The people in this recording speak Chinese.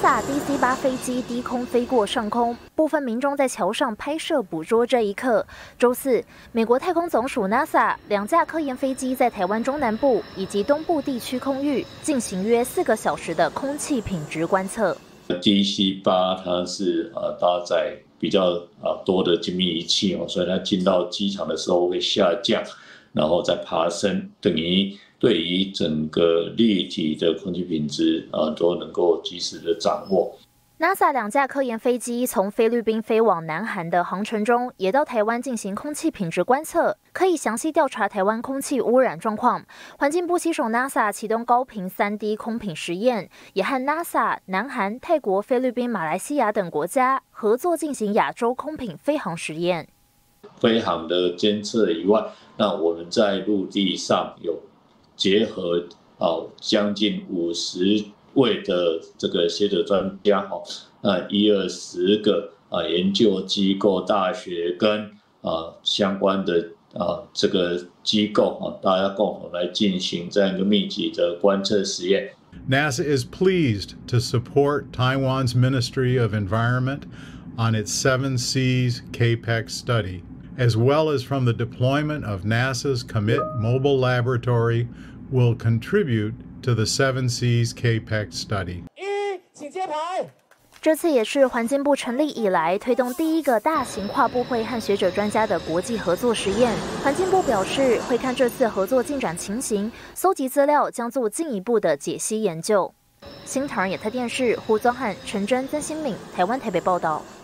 NASA DC-8飞机低空飞过上空，部分民众在桥上拍摄捕捉这一刻。周四，美国太空总署 NASA 2架科研飞机在台湾中南部以及东部地区空域进行约4个小时的空气品质观测。 DC-8它是搭载比较多的精密仪器哦，所以它进到机场的时候会下降，然后再爬升，等于对于整个立体的空气品质都能够及时的掌握。 NASA 2架科研飞机从菲律宾飞往南韩的航程中，也到台湾进行空气品质观测，可以详细调查台湾空气污染状况。环境部携手 NASA 启动高频3D 空品实验，也和 NASA、南韩、泰国、菲律宾、马来西亚等国家合作进行亚洲空品飞航实验。 飞航的监测以外，那我们在陆地上有结合将近50位的这个学者专家，10个研究机构、大学跟相关的这个机构大家共同来进行这样一个密集的观测实验。 NASA is pleased to support Taiwan's Ministry of Environment on its 7 Seas CAPEX study, as well as from the deployment of NASA's Commit mobile laboratory will contribute to the 7 Seas CAPEX study. 请揭牌。这次也是环境部成立以来推动第一个大型跨部会和学者专家的国际合作实验。环境部表示，会看这次合作进展情形，搜集资料，将做进一步的解析研究。新唐人亚太电视胡宗翰、陈真、曾新敏，台湾台北报道。